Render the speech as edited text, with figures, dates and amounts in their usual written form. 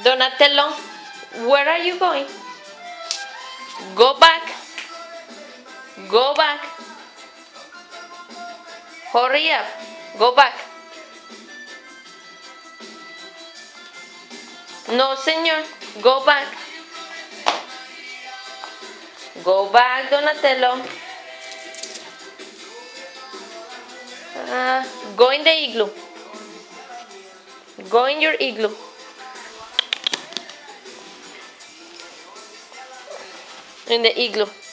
Donatello, where are you going? Go back. Go back. Hurry up. Go back. No, señor. Go back. Go back, Donatello. Go in the igloo. Go in your igloo. In the igloo.